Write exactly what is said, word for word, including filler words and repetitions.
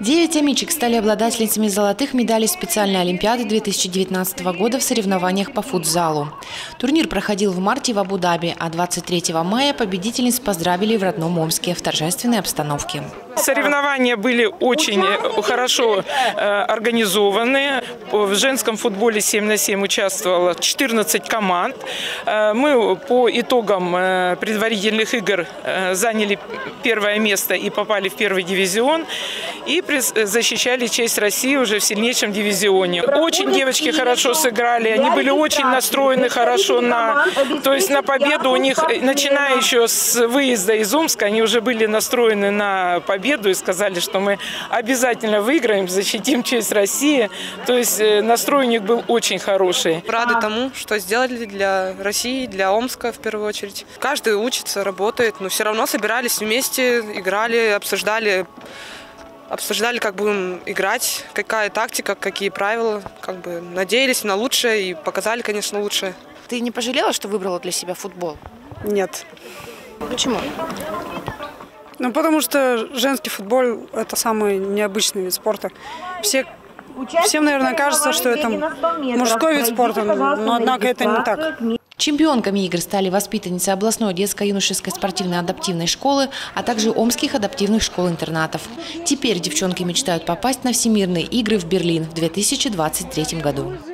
Девять амичек стали обладательницами золотых медалей специальной олимпиады две тысячи девятнадцатого года в соревнованиях по футзалу. Турнир проходил в марте в Абу-Даби, а двадцать третьего мая победительниц поздравили в родном Омске в торжественной обстановке. Соревнования были очень хорошо организованы. В женском футболе семь на семь участвовало четырнадцать команд. Мы по итогам предварительных игр заняли первое место и попали в первый дивизион. И защищали честь России уже в сильнейшем дивизионе. Очень девочки хорошо сыграли, они были очень настроены хорошо на, то есть на победу. У них, начиная еще с выезда из Омска, они уже были настроены на победу и сказали, что мы обязательно выиграем, защитим честь России. То есть настрой у них был очень хороший. Рады тому, что сделали для России, для Омска в первую очередь. Каждый учится, работает, но все равно собирались вместе, играли, обсуждали. Обсуждали, как будем играть, какая тактика, какие правила. Как бы надеялись на лучшее и показали, конечно, лучшее. Ты не пожалела, что выбрала для себя футбол? Нет. Почему? Ну, потому что женский футбол – это самый необычный вид спорта. Все, всем, наверное, кажется, что это мужской вид спорта, но, однако, это не так. Чемпионками игр стали воспитанницы областной детско-юношеской спортивно-адаптивной школы, а также омских адаптивных школ-интернатов. Теперь девчонки мечтают попасть на всемирные игры в Берлин в две тысячи двадцать третьем году.